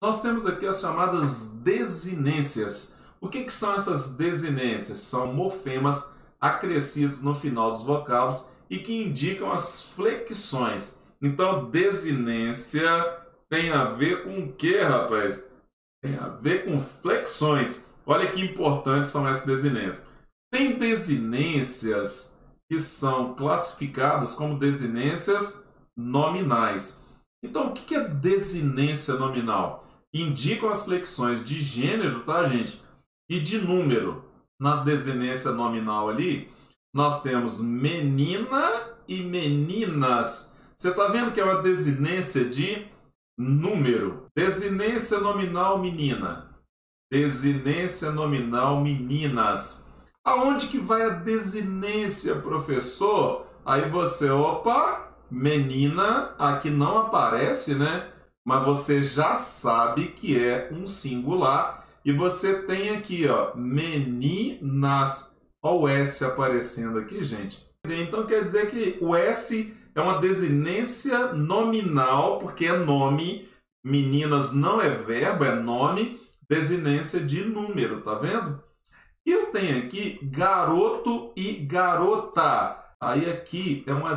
Nós temos aqui as chamadas desinências. O que são essas desinências? São morfemas acrescidos no final dos vocábulos e que indicam as flexões. Então, desinência tem a ver com o quê, rapaz? Tem a ver com flexões. Olha que importantes são essas desinências. Tem desinências que são classificadas como desinências nominais. Então, o que é desinência nominal? Indicam as flexões de gênero, tá, gente? E de número. Nas desinências nominal ali, nós temos menina e meninas. Você tá vendo que é uma desinência de número. Desinência nominal menina. Desinência nominal meninas. Aonde que vai a desinência, professor? Aí você, opa, menina, aqui não aparece, né? Mas você já sabe que é um singular. E você tem aqui, ó, meninas. Olha o S aparecendo aqui, gente. Então quer dizer que o S é uma desinência nominal, porque é nome. Meninas não é verbo, é nome. Desinência de número, tá vendo? E eu tenho aqui garoto e garota. Aí aqui é uma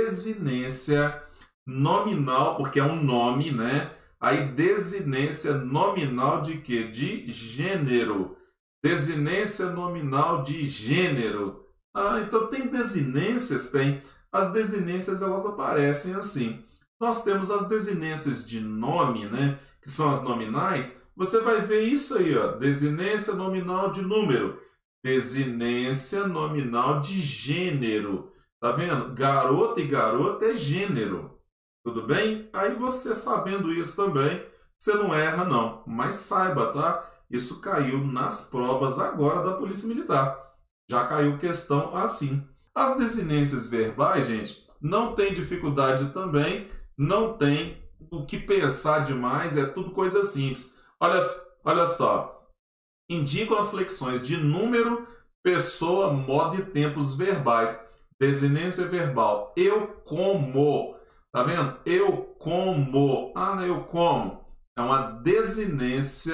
desinência nominal, porque é um nome, né? Aí desinência nominal de quê? De gênero. Desinência nominal de gênero. Ah, então tem desinências? Tem. As desinências, elas aparecem assim. Nós temos as desinências de nome, né? Que são as nominais. Você vai ver isso aí, ó. Desinência nominal de número. Desinência nominal de gênero. Tá vendo? Garoto e garota é gênero. Tudo bem? Aí você sabendo isso também, você não erra não. Mas saiba, tá? Isso caiu nas provas agora da Polícia Militar. Já caiu questão assim. As desinências verbais, gente, não tem dificuldade também. Não tem o que pensar demais. É tudo coisa simples. Olha só. Indicam as flexões de número, pessoa, modo e tempos verbais. Desinência verbal. Eu como. Tá vendo? Eu como. Ah, não, eu como. É uma desinência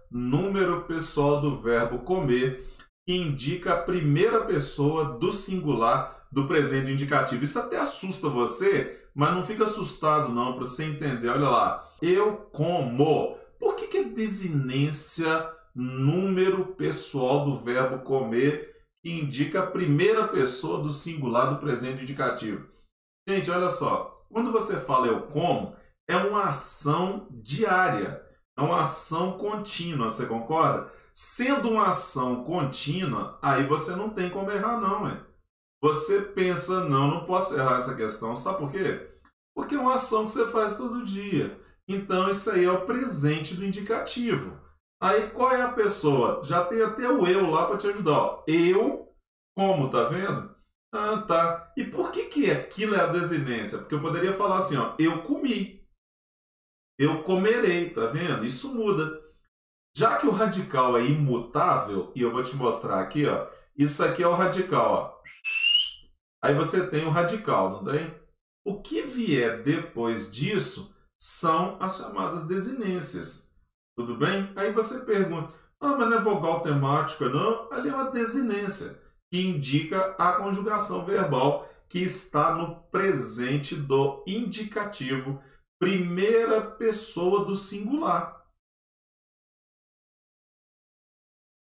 número pessoal do verbo comer, que indica a primeira pessoa do singular do presente indicativo. Isso até assusta você, mas não fica assustado não, para você entender. Olha lá. Eu como. Por que é desinência número pessoal do verbo comer, que indica a primeira pessoa do singular do presente indicativo? Gente, olha só. Quando você fala eu como, é uma ação diária, é uma ação contínua, você concorda? Sendo uma ação contínua, aí você não tem como errar não, hein? Você pensa, não posso errar essa questão, sabe por quê? Porque é uma ação que você faz todo dia. Então isso aí é o presente do indicativo. Aí qual é a pessoa? Já tem até o eu lá para te ajudar. Ó. Eu como, tá vendo? Ah, tá. E por que aquilo é a desinência? Porque eu poderia falar assim, ó, eu comi. Eu comerei, tá vendo? Isso muda. Já que o radical é imutável, e eu vou te mostrar aqui, ó, isso aqui é o radical, ó. Aí você tem o radical, não tem? O que vier depois disso são as chamadas desinências. Tudo bem? Aí você pergunta, ah, mas não é vogal temática, não? Ali é uma desinência, que indica a conjugação verbal que está no presente do indicativo, primeira pessoa do singular.